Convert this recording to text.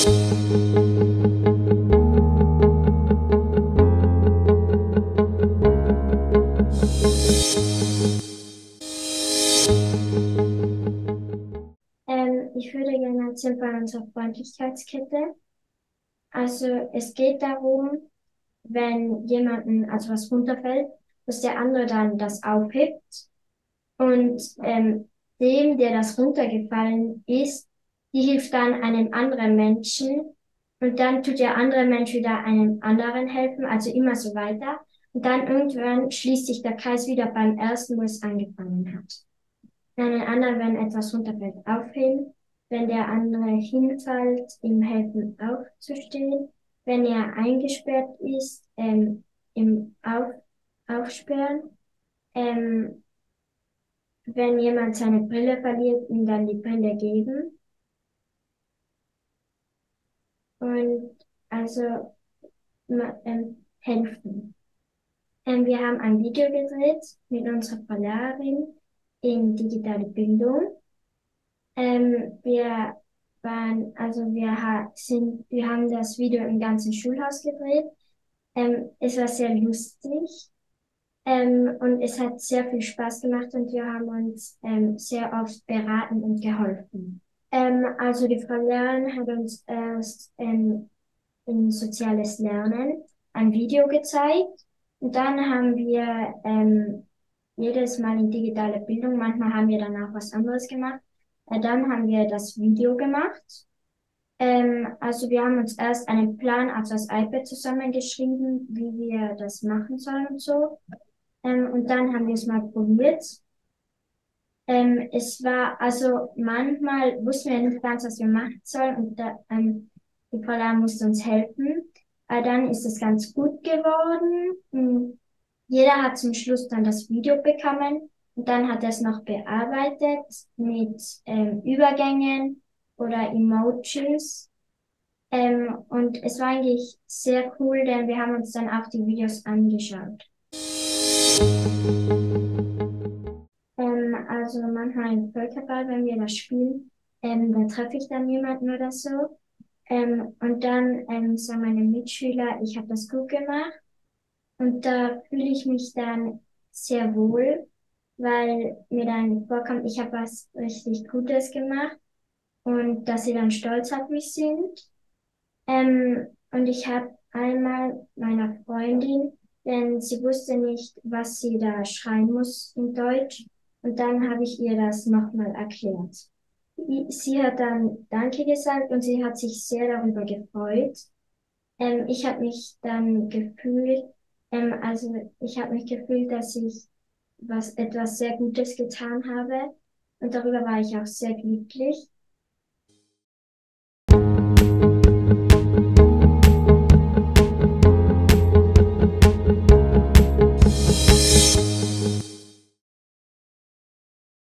Ich würde gerne erzählen von unserer Freundlichkeitskette. Also es geht darum, wenn jemanden, also was runterfällt, dass der andere dann das aufhebt und dem, der das runtergefallen ist, die hilft dann einem anderen Menschen und dann tut der andere Mensch wieder einem anderen helfen, also immer so weiter. Und dann irgendwann schließt sich der Kreis wieder beim ersten, wo es angefangen hat. Einen anderen, wenn etwas runterfällt, aufheben. Wenn der andere hinfällt, ihm helfen aufzustehen. Wenn er eingesperrt ist, ihm aufsperren. Ähm, wenn jemand seine Brille verliert, ihm dann die Brille geben. Und also helfen. Wir haben ein Video gedreht mit unserer Verlehrerin in digitale Bildung. Wir wir haben das Video im ganzen Schulhaus gedreht. Es war sehr lustig, und es hat sehr viel Spaß gemacht und wir haben uns, sehr oft beraten und geholfen. Also die Frau Lehrerin hat uns erst, in soziales Lernen ein Video gezeigt und dann haben wir, jedes Mal in digitale Bildung, manchmal haben wir dann auch was anderes gemacht. Dann haben wir das Video gemacht. Also wir haben uns erst einen Plan auf das iPad zusammengeschrieben, wie wir das machen sollen und so. Und dann haben wir es mal probiert. Es war, also manchmal wussten wir nicht ganz, was wir machen sollen und die Frau Lehrer musste uns helfen. Aber dann ist es ganz gut geworden. Jeder hat zum Schluss dann das Video bekommen und dann hat er es noch bearbeitet mit Übergängen oder Emojis. Und es war eigentlich sehr cool, denn wir haben uns dann auch die Videos angeschaut. Also manchmal im Völkerball, wenn wir das spielen, da treffe ich dann jemanden oder so. Und dann sagen meine Mitschüler, ich habe das gut gemacht. Und da fühle ich mich dann sehr wohl, weil mir dann vorkommt, ich habe was richtig Gutes gemacht und dass sie dann stolz auf mich sind. Und ich habe einmal meiner Freundin, denn sie wusste nicht, was sie da schreien muss in Deutsch. Und dann habe ich ihr das nochmal erklärt. Sie hat dann Danke gesagt und sie hat sich sehr darüber gefreut. Ich habe mich dann gefühlt, ich habe mich gefühlt, dass ich etwas sehr Gutes getan habe. Und darüber war ich auch sehr glücklich.